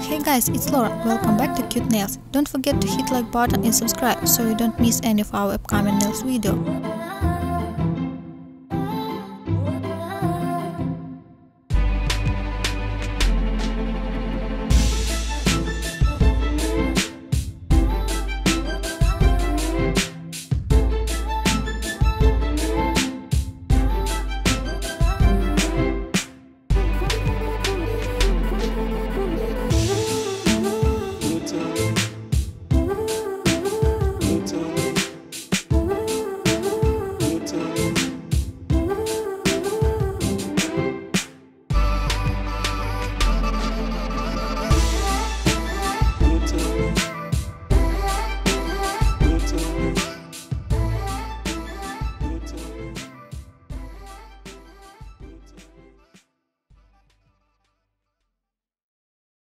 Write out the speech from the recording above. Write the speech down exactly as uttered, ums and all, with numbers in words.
Hey guys, it's Laura. Welcome back to Cute Nails. Don't forget to hit like button and subscribe so you don't miss any of our upcoming nails video.